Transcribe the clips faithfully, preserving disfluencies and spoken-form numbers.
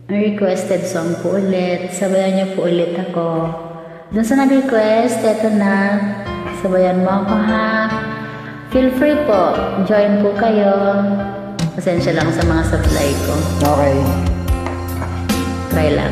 requested song po ulit. Sabayan niyo po ulit ako. Doon sa nag-request, eto na. Sabayan mo ako ha. Feel free po. Join po kayo. Pasensya lang sa mga supply ko. Okay. Try lang.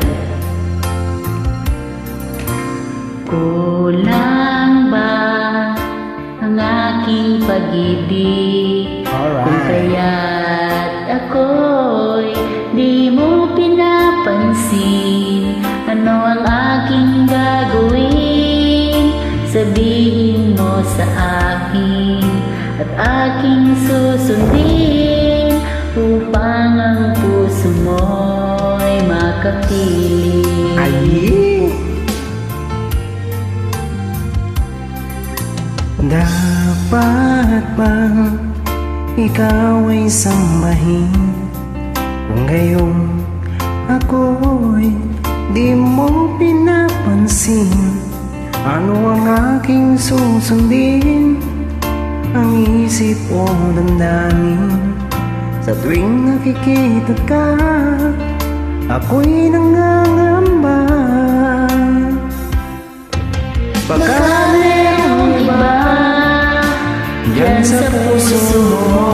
Kulang ba ang aking pag-ibig? Alright. Kung kaya't ako'y di mo pinapansin, ano ang aking gagawin? Sabihin mo sa akin at aking susundin upang ang puso mo'y makapiling. Ay! Dapat bang ikaw ay sambahin kung ngayong ako'y di mo pinapansin? Ano ang aking susundin? Ang isip o damdamin sa tuwing nakikita ka, ako'y nangangamba. Baka merong iba dyan sa puso mo,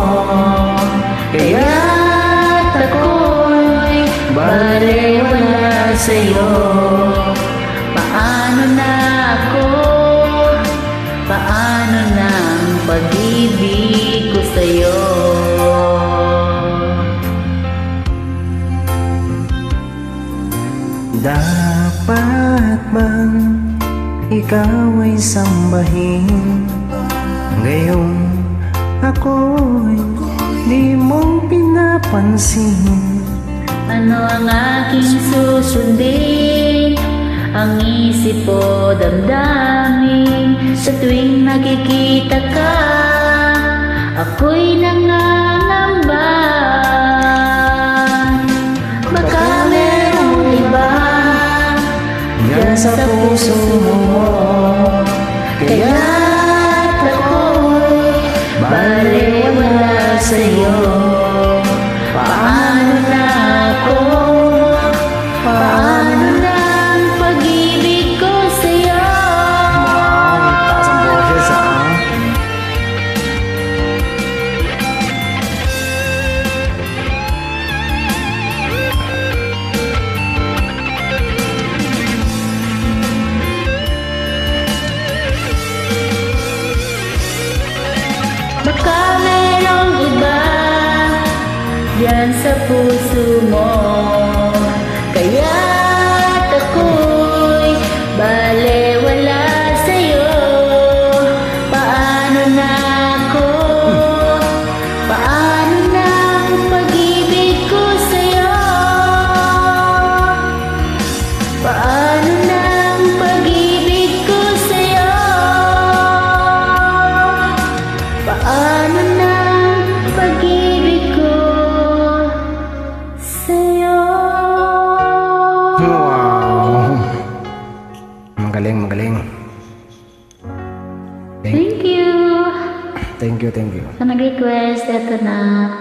kaya't ako'y balewala sa'yo. Paano na ako? Paano na ang pag-ibig ko sa'yo? Dapat bang ikaw ay sambahin ngayong ako'y di mo pinapansin? Ano ang aking susundin? Ang isip o damdamin sa tuwing nakikita ka, ako'y nangangamba. Baka merong iba Yan sa puso mo, kaya't ako'y balewala sa'yo. Paano na ako? Paano na ang pag-ibig ko sa'yo? wow, taas ang boses ah. Baka merong iba diyan sa puso mo, kaya't ako'y balewala sa'yo. Paano na ako? Paano na ang pag-ibig ko sa'yo? Paano na ang pag-ibig ko sa'yo? Paano na ang pag-ibig ko sa'yo? Wow, magaling, magaling. Thank, Thank you! thank you, thank you. Sa nag-request, eto na.